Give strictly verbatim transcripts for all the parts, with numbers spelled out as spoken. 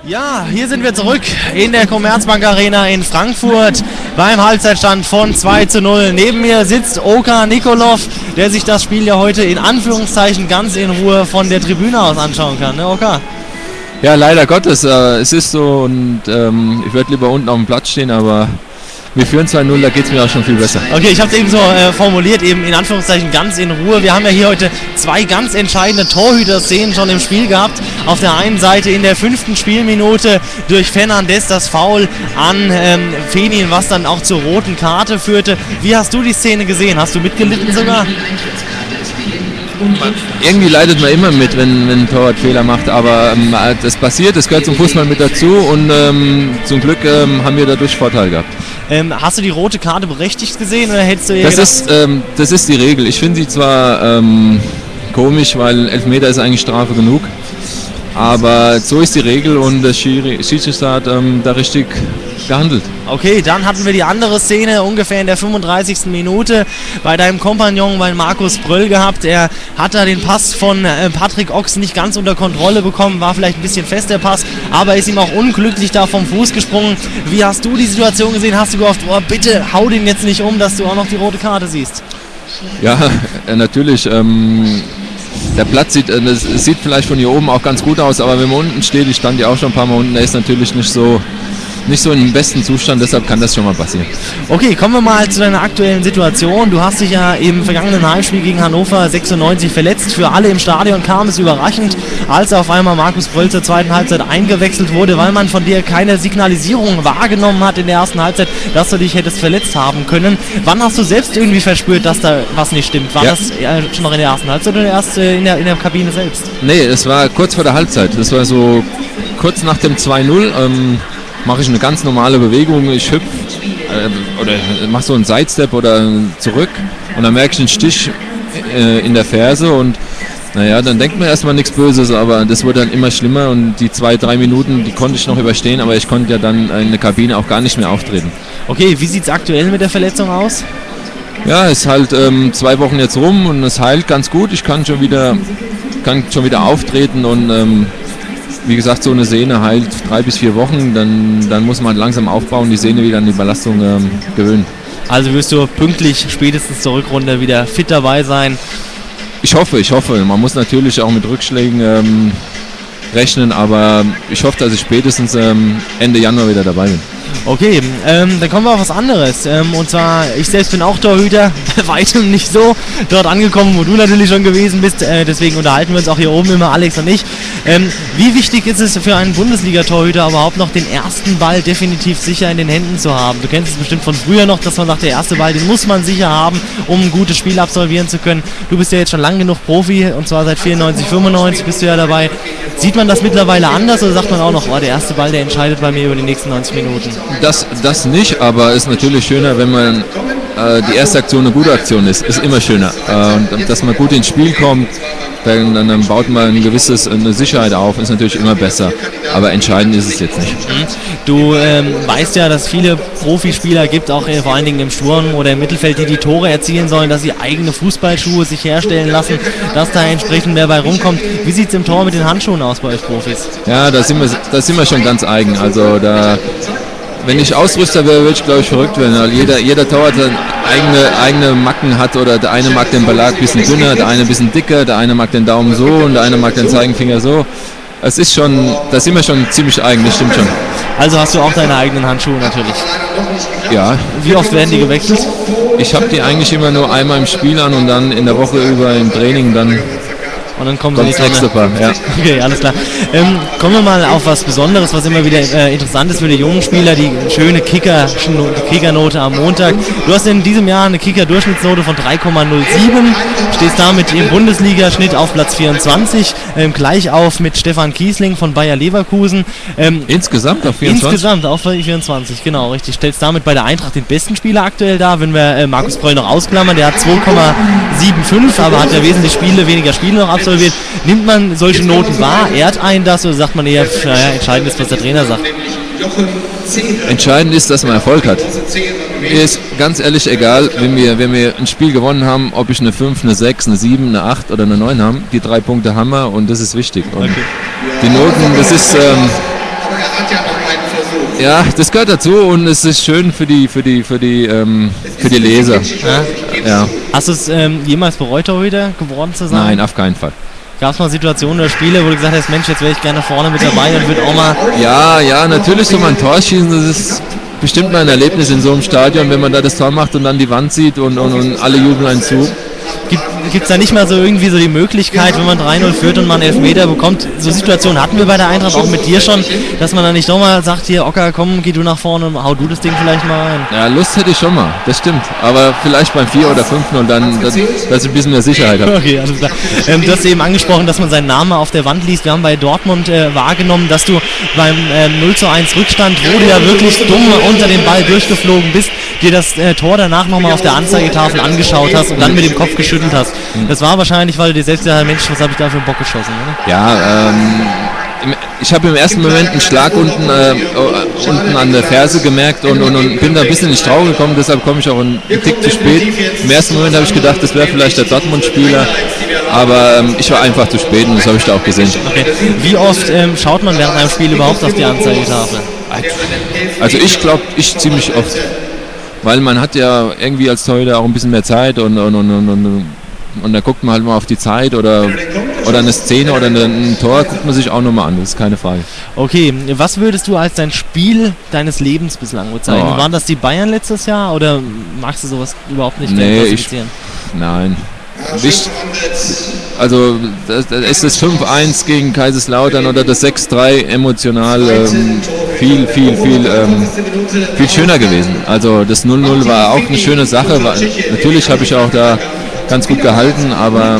Ja, hier sind wir zurück in der Commerzbank Arena in Frankfurt beim Halbzeitstand von zwei zu null. Neben mir sitzt Oka Nikolov, der sich das Spiel ja heute in Anführungszeichen ganz in Ruhe von der Tribüne aus anschauen kann, ne Oka? Ja, leider Gottes, äh, es ist so und ähm, ich würde lieber unten auf dem Platz stehen, aber wir führen zwei null, da geht es mir auch schon viel besser. Okay, ich habe es eben so äh, formuliert, eben in Anführungszeichen ganz in Ruhe. Wir haben ja hier heute zwei ganz entscheidende Torhüter-Szenen schon im Spiel gehabt. Auf der einen Seite in der fünften Spielminute durch Fernandes das Foul an ähm, Fenin, was dann auch zur roten Karte führte. Wie hast du die Szene gesehen? Hast du mitgelitten sogar? Irgendwie leidet man immer mit, wenn, wenn ein Torwart Fehler macht, aber ähm, das passiert, das gehört zum Fußball mit dazu und ähm, zum Glück ähm, haben wir dadurch Vorteil gehabt. Ähm, hast du die rote Karte berechtigt gesehen oder hättest du das ist, ähm, das ist die Regel. Ich finde sie zwar ähm, komisch, weil Elfmeter ist eigentlich Strafe genug, aber so ist die Regel und der Schiedsrichter hat ähm, da richtig gehandelt. Okay, dann hatten wir die andere Szene ungefähr in der fünfunddreißigsten Minute bei deinem Kompagnon, bei Markus Bröll gehabt. Er hat da den Pass von äh, Patrick Ochs nicht ganz unter Kontrolle bekommen, war vielleicht ein bisschen fest der Pass, aber ist ihm auch unglücklich da vom Fuß gesprungen. Wie hast du die Situation gesehen? Hast du gehofft, oh, bitte hau den jetzt nicht um, dass du auch noch die rote Karte siehst? Ja, äh, natürlich. Ähm Der Platz sieht, äh, sieht vielleicht von hier oben auch ganz gut aus, aber wenn man unten steht, ich stand ja auch schon ein paar Mal unten, der ist natürlich nicht so nicht so im besten Zustand, deshalb kann das schon mal passieren. Okay, kommen wir mal zu deiner aktuellen Situation. Du hast dich ja im vergangenen Heimspiel gegen Hannover sechsundneunzig verletzt. Für alle im Stadion kam es überraschend, als auf einmal Markus Bröll zur zweiten Halbzeit eingewechselt wurde, weil man von dir keine Signalisierung wahrgenommen hat in der ersten Halbzeit, dass du dich hättest verletzt haben können. Wann hast du selbst irgendwie verspürt, dass da was nicht stimmt? War ja. das schon noch in der ersten Halbzeit oder erst in der, in der Kabine selbst? Nee, es war kurz vor der Halbzeit. Das war so kurz nach dem zwei null. Ähm, mache ich eine ganz normale Bewegung, ich hüpfe äh, oder mache so einen Sidestep oder zurück und dann merke ich einen Stich äh, in der Ferse und naja, dann denkt man erstmal nichts Böses, aber das wurde dann immer schlimmer und die zwei, drei Minuten, die konnte ich noch überstehen, aber ich konnte ja dann in der Kabine auch gar nicht mehr auftreten. Okay, wie sieht es aktuell mit der Verletzung aus? Ja, es ist halt ähm, zwei Wochen jetzt rum und es heilt ganz gut, ich kann schon wieder, kann schon wieder auftreten und ähm, wie gesagt, so eine Sehne heilt drei bis vier Wochen, dann, dann muss man langsam aufbauen, die Sehne wieder an die Belastung ähm, gewöhnen. Also wirst du pünktlich spätestens zur Rückrunde wieder fit dabei sein? Ich hoffe, ich hoffe. Man muss natürlich auch mit Rückschlägen ähm, rechnen, aber ich hoffe, dass ich spätestens ähm, Ende Januar wieder dabei bin. Okay, ähm, dann kommen wir auf was anderes. Ähm, und zwar, ich selbst bin auch Torhüter, bei weitem nicht so dort angekommen, wo du natürlich schon gewesen bist. Äh, deswegen unterhalten wir uns auch hier oben immer, Alex und ich. Ähm, wie wichtig ist es für einen Bundesliga-Torhüter überhaupt noch, den ersten Ball definitiv sicher in den Händen zu haben? Du kennst es bestimmt von früher noch, dass man sagt, der erste Ball, den muss man sicher haben, um ein gutes Spiel absolvieren zu können. Du bist ja jetzt schon lang genug Profi, und zwar seit vierundneunzig, fünfundneunzig bist du ja dabei. Sieht man das mittlerweile anders oder sagt man auch noch, oh, der erste Ball, der entscheidet bei mir über die nächsten neunzig Minuten? Das, das nicht, aber es ist natürlich schöner, wenn man äh, die erste Aktion eine gute Aktion ist. Ist immer schöner. Äh, und dass man gut ins Spiel kommt, dann, dann baut man ein gewisses, eine Sicherheit auf, ist natürlich immer besser. Aber entscheidend ist es jetzt nicht. Du ähm, weißt ja, dass es viele Profispieler gibt, auch äh, vor allen Dingen im Sturm oder im Mittelfeld, die die Tore erzielen sollen, dass sie eigene Fußballschuhe sich herstellen lassen, dass da entsprechend mehr bei rumkommt. Wie sieht es im Tor mit den Handschuhen aus bei euch Profis? Ja, da sind wir, da sind wir schon ganz eigen. Also da... Wenn ich Ausrüster wäre, würde ich, glaube ich, verrückt werden. Weil jeder, jeder Torwart eigene, eigene Macken hat oder der eine mag den Belag ein bisschen dünner, der eine ein bisschen dicker, der eine mag den Daumen so und der eine mag den Zeigefinger so. Es ist schon, da sind wir schon ziemlich eigen, das stimmt schon. Also hast du auch deine eigenen Handschuhe natürlich? Ja. Wie oft werden die gewechselt? Ich habe die eigentlich immer nur einmal im Spiel an und dann in der Woche über im Training dann. Und dann kommen sie das nächste Paar, ja. Okay, alles klar. Ähm, kommen wir mal auf was Besonderes, was immer wieder äh, interessant ist für die jungen Spieler, die schöne Kicker, Kickernote am Montag. Du hast in diesem Jahr eine Kicker-Durchschnittsnote von drei Komma null sieben, stehst damit im Bundesliga-Schnitt auf Platz vierundzwanzig, ähm, gleich auf mit Stefan Kiesling von Bayer Leverkusen. Ähm, insgesamt auf vierundzwanzig? Insgesamt auf vierundzwanzig, genau, richtig. Stellst damit bei der Eintracht den besten Spieler aktuell da, wenn wir äh, Markus Bröll noch ausklammern, der hat zwei Komma fünfundsiebzig, aber hat ja wesentlich Spiele, weniger Spiele noch absolviert. Nimmt man solche Noten wahr, ehrt einen das oder sagt man eher, naja, entscheidend ist, was der Trainer sagt? Entscheidend ist, dass man Erfolg hat. Mir ist ganz ehrlich egal, wenn wir, wenn wir ein Spiel gewonnen haben, ob ich eine fünf, eine sechs, eine sieben, eine acht oder eine neun haben. Die drei Punkte haben wir und das ist wichtig. Und okay. Die Noten, das ist, ähm, aber er hat ja noch einen Versuch. Ja, das gehört dazu und es ist schön für die, für die, für die, ähm, für die Leser. Ja. Ja. Hast du es ähm, jemals bereut, Torhüter geworden zu sein? Nein, auf keinen Fall. Gab es mal Situationen oder Spiele, wo du gesagt hast, Mensch, jetzt wäre ich gerne vorne mit dabei und würde auch mal... Ja, ja, natürlich so mal ein Tor schießen, das ist bestimmt mal ein Erlebnis in so einem Stadion, wenn man da das Tor macht und dann die Wand sieht und, und, und alle jubeln einen zu. Gibt es da nicht mal so irgendwie so die Möglichkeit, wenn man drei null führt und man einen Elfmeter bekommt, so Situationen hatten wir bei der Eintracht auch mit dir schon, dass man dann nicht nochmal sagt, hier Ocker, komm, geh du nach vorne und hau du das Ding vielleicht mal rein. Ja, Lust hätte ich schon mal, das stimmt. Aber vielleicht beim vier oder fünf null dann, dass, dass ich ein bisschen mehr Sicherheit habe. Okay, alles klar. Ähm, du hast eben angesprochen, dass man seinen Namen auf der Wand liest. Wir haben bei Dortmund äh, wahrgenommen, dass du beim äh, null zu eins Rückstand, wo du ja wirklich dumm unter den Ball durchgeflogen bist, dir das äh, Tor danach nochmal auf der Anzeigetafel angeschaut hast und dann mit dem Kopf geschüttelt hast. Das war wahrscheinlich, weil du dir selbst gesagt hast, Mensch, was habe ich da für einen Bock geschossen, oder? Ja, ähm, im, ich habe im ersten Moment einen Schlag unten, äh, unten an der Ferse gemerkt und, und, und bin da ein bisschen in die Strauche gekommen, deshalb komme ich auch einen Tick zu spät. Im ersten Moment habe ich gedacht, das wäre vielleicht der Dortmund-Spieler, aber ähm, ich war einfach zu spät und das habe ich da auch gesehen. Okay. Wie oft ähm, schaut man während einem Spiel überhaupt auf die Anzeigetafel? Also ich glaube, ich ziemlich oft, weil man hat ja irgendwie als Torhüter auch ein bisschen mehr Zeit und, und, und, und, und Und da guckt man halt mal auf die Zeit oder, oder eine Szene oder eine, ein Tor, guckt man sich auch nochmal an, das ist keine Frage. Okay, was würdest du als dein Spiel deines Lebens bislang bezeichnen? Oh. Waren das die Bayern letztes Jahr oder magst du sowas überhaupt nicht nee, klassifizieren? Ich, nein. Wicht, also das, das ist das fünf eins gegen Kaiserslautern oder das sechs drei emotional ähm, viel, viel, viel, ähm, viel schöner gewesen. Also das null null war auch eine schöne Sache. War, natürlich habe ich auch da ganz gut gehalten, aber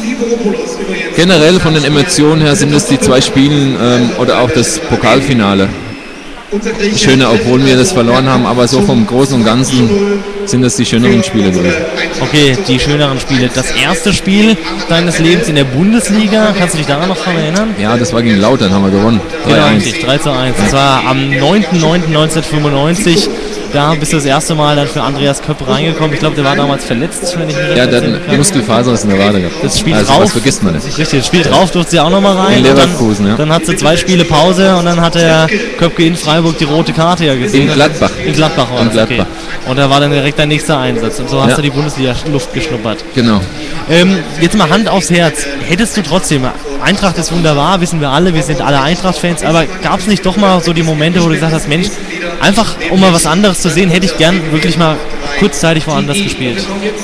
generell von den Emotionen her sind es die zwei Spielen ähm, oder auch das Pokalfinale schöner, obwohl wir das verloren haben, aber so vom Großen und Ganzen sind es die schöneren Spiele gewesen. Okay, die schöneren Spiele. Das erste Spiel deines Lebens in der Bundesliga, kannst du dich daran noch dran erinnern? Ja, das war gegen Lautern, haben wir gewonnen. Genau, richtig, drei zu eins. Das war am neunten neunten neunzehnhundertfünfundneunzig. Da bist du das erste Mal dann für Andreas Köpp reingekommen. Ich glaube, der war damals verletzt, wenn ich mich Ja, der hat eine Muskelfaser aus der Wade gehabt. Das Spiel also, drauf. Das vergisst man nicht. Richtig, das Spiel drauf durfte sie auch nochmal rein. In Leverkusen, dann, ja. Dann hat sie zwei Spiele Pause und dann hat der Köpke in Freiburg die rote Karte ja gesehen. In Gladbach. In Gladbach war In das, Gladbach. Okay. Und da war dann direkt dein nächster Einsatz. Und so hast ja. du die Bundesliga-Luft geschnuppert. Genau. Ähm, jetzt mal Hand aufs Herz. Hättest du trotzdem, Eintracht ist wunderbar, wissen wir alle, wir sind alle Eintracht-Fans, aber gab es nicht doch mal so die Momente, wo du gesagt hast, Mensch, einfach um mal was anderes zu sehen, hätte ich gern wirklich mal kurzzeitig woanders gespielt?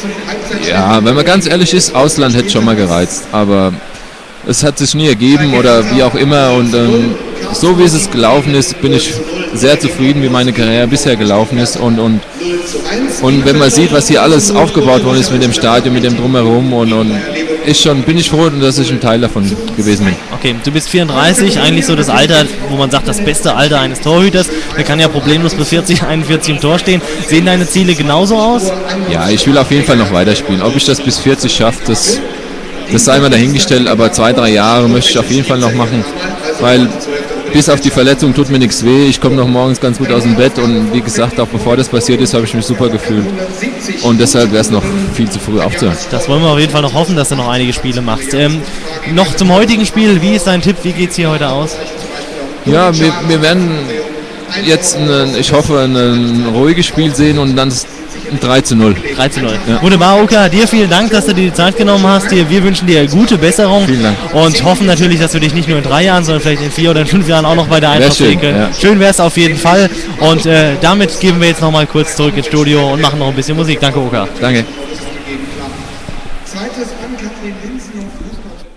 Ja, wenn man ganz ehrlich ist, Ausland hätte schon mal gereizt, aber es hat sich nie ergeben oder wie auch immer und ähm, so wie es gelaufen ist, bin ich sehr zufrieden, wie meine Karriere bisher gelaufen ist und, und, und wenn man sieht, was hier alles aufgebaut worden ist mit dem Stadion, mit dem Drumherum und, und ist schon, bin ich froh, dass ich ein Teil davon gewesen bin. Okay, du bist vierunddreißig, eigentlich so das Alter, wo man sagt, das beste Alter eines Torhüters. Der kann ja problemlos bis vierzig, einundvierzig im Tor stehen. Sehen deine Ziele genauso aus? Ja, ich will auf jeden Fall noch weiterspielen. Ob ich das bis vierzig schaffe, das, das sei mal dahingestellt, aber zwei, drei Jahre möchte ich auf jeden Fall noch machen, weil bis auf die Verletzung tut mir nichts weh. Ich komme noch morgens ganz gut aus dem Bett und wie gesagt, auch bevor das passiert ist, habe ich mich super gefühlt. Und deshalb wäre es noch viel zu früh aufzuhören. Das wollen wir auf jeden Fall noch hoffen, dass du noch einige Spiele machst. Ähm, noch zum heutigen Spiel, wie ist dein Tipp? Wie geht es hier heute aus? Ja, wir, wir werden jetzt, ein, ich hoffe, ein ruhiges Spiel sehen und dann ein drei zu null. drei zu null. Ja. Wunderbar, Oka. Dir vielen Dank, dass du dir die Zeit genommen hast. Dir, wir wünschen dir gute Besserung. Vielen Dank. Und hoffen natürlich, dass wir dich nicht nur in drei Jahren, sondern vielleicht in vier oder in fünf Jahren auch noch bei der Eintracht sehen können. Ja. Schön wäre es auf jeden Fall. Und äh, damit geben wir jetzt noch mal kurz zurück ins Studio und machen noch ein bisschen Musik. Danke, Oka. Danke. Zweites an Kathrin Linsen und Fußball.